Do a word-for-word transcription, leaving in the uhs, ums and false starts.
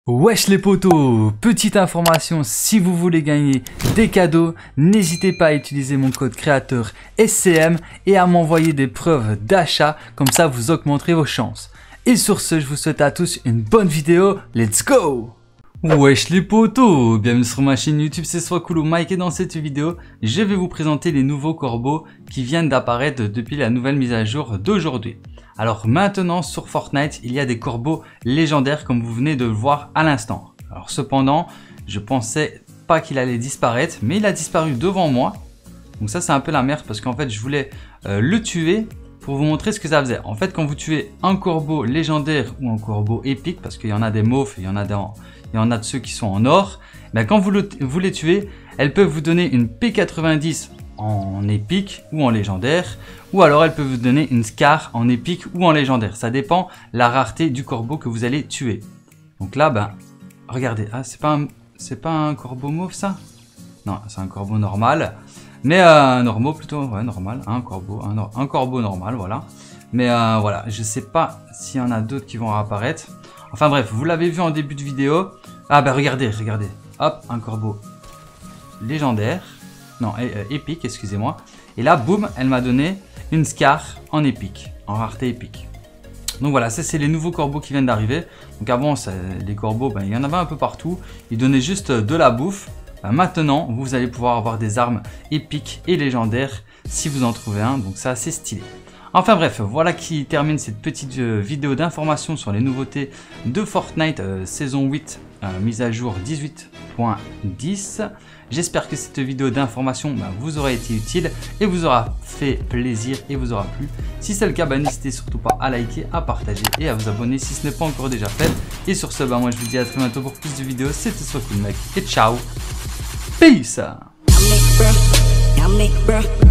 Wesh les potos, petite information, si vous voulez gagner des cadeaux, n'hésitez pas à utiliser mon code créateur S C M et à m'envoyer des preuves d'achat, comme ça vous augmenterez vos chances. Et sur ce, je vous souhaite à tous une bonne vidéo, let's go! Wesh les potos, bienvenue sur ma chaîne YouTube, c'est Swacool Mike et dans cette vidéo, je vais vous présenter les nouveaux corbeaux qui viennent d'apparaître depuis la nouvelle mise à jour d'aujourd'hui. Alors maintenant sur Fortnite, il y a des corbeaux légendaires comme vous venez de le voir à l'instant. Alors cependant, je pensais pas qu'il allait disparaître, mais il a disparu devant moi. Donc ça c'est un peu la merde parce qu'en fait je voulais euh, le tuer pour vous montrer ce que ça faisait. En fait quand vous tuez un corbeau légendaire ou un corbeau épique, parce qu'il y en a des mauves, il y en a des en... il y en a de ceux qui sont en or, ben quand vous, le, vous les tuez, elles peuvent vous donner une P quatre-vingt-dix en épique ou en légendaire, ou alors elles peuvent vous donner une Scar en épique ou en légendaire. Ça dépend la rareté du corbeau que vous allez tuer. Donc là, ben, regardez, ah, c'est pas un, c'est pas un corbeau mauve ça? Non, c'est un corbeau normal, mais euh, normaux plutôt, ouais, normal, un corbeau, un, un corbeau normal, voilà. Mais euh, voilà, je sais pas s'il y en a d'autres qui vont apparaître. Enfin bref, vous l'avez vu en début de vidéo. Ah bah regardez, regardez. Hop, un corbeau légendaire. Non, euh, épique, excusez-moi. Et là, boum, elle m'a donné une Scar en épique, en rareté épique. Donc voilà, ça c'est les nouveaux corbeaux qui viennent d'arriver. Donc avant, les corbeaux, ben, il y en avait un peu partout. Ils donnaient juste de la bouffe. Ben, maintenant, vous allez pouvoir avoir des armes épiques et légendaires si vous en trouvez un. Donc ça, c'est stylé. Enfin bref, voilà qui termine cette petite euh, vidéo d'information sur les nouveautés de Fortnite euh, saison huit, euh, mise à jour dix-huit point dix. J'espère que cette vidéo d'information bah, vous aura été utile et vous aura fait plaisir et vous aura plu. Si c'est le cas, bah, n'hésitez surtout pas à liker, à partager et à vous abonner si ce n'est pas encore déjà fait. Et sur ce, bah, moi je vous dis à très bientôt pour plus de vidéos. C'était Swacool Mike et ciao. Peace.